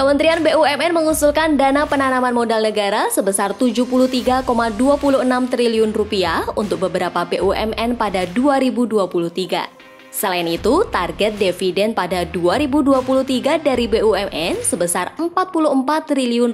Kementerian BUMN mengusulkan dana penanaman modal negara sebesar Rp73,26 triliun untuk beberapa BUMN pada 2023. Selain itu, target dividen pada 2023 dari BUMN sebesar Rp44 triliun.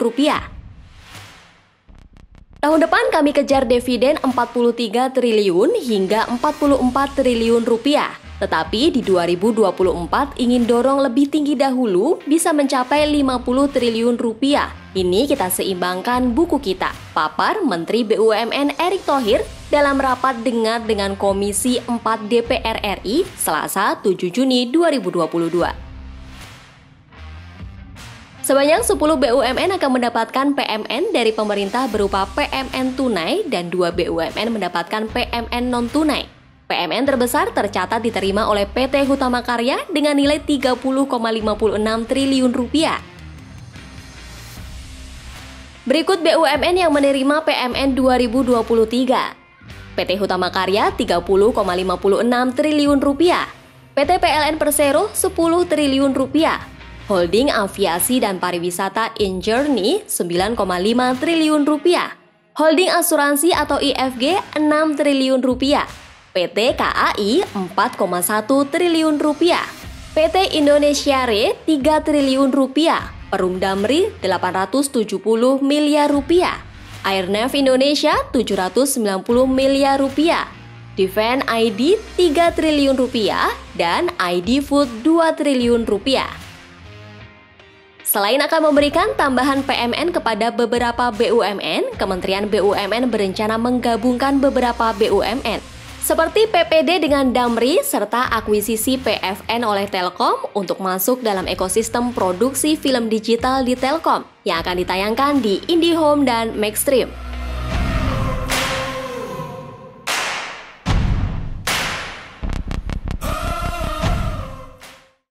Tahun depan kami kejar dividen 43 triliun hingga 44 triliun rupiah. Tetapi di 2024 ingin dorong lebih tinggi dahulu bisa mencapai 50 triliun rupiah. Ini kita seimbangkan buku kita, papar Menteri BUMN Erick Thohir dalam rapat dengar dengan Komisi 4 DPR RI Selasa 7 Juni 2022. Sebanyak 10 BUMN akan mendapatkan PMN dari pemerintah berupa PMN tunai dan 2 BUMN mendapatkan PMN non-tunai. PMN terbesar tercatat diterima oleh PT Hutama Karya dengan nilai Rp30,56 triliun. Berikut BUMN yang menerima PMN 2023. PT Hutama Karya Rp30,56 triliun, PT PLN Persero Rp10 triliun, Holding Aviasi dan Pariwisata InJourney Rp9,5 triliun, Holding Asuransi atau IFG Rp6 triliun, PT KAI Rp4,1 triliun, PT Indonesia Re Rp3 triliun, Perum Damri Rp870 miliar, Airnav Indonesia Rp790 miliar, Defense ID Rp3 triliun, dan ID Food Rp2 triliun. Selain akan memberikan tambahan PMN kepada beberapa BUMN, Kementerian BUMN berencana menggabungkan beberapa BUMN seperti PPD dengan Damri serta akuisisi PFN oleh Telkom untuk masuk dalam ekosistem produksi film digital di Telkom yang akan ditayangkan di IndiHome dan Maxstream.